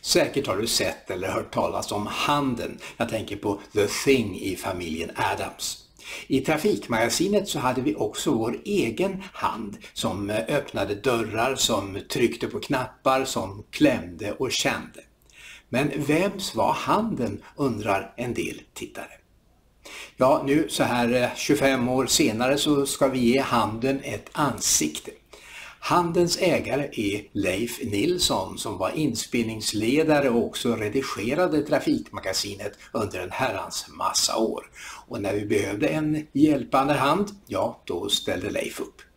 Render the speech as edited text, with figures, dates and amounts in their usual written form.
Säkert har du sett eller hört talas om Handen. Jag tänker på The Thing i familjen Addams. I Trafikmagasinet så hade vi också vår egen hand som öppnade dörrar, som tryckte på knappar, som klämde och kände. Men vems var handen, undrar en del tittare. Ja, nu så här 25 år senare så ska vi ge handen ett ansikte. Handens ägare är Leif Nilsson som var inspelningsledare och också redigerade Trafikmagasinet under en herrans massa år. Och när vi behövde en hjälpande hand, ja då ställde Leif upp.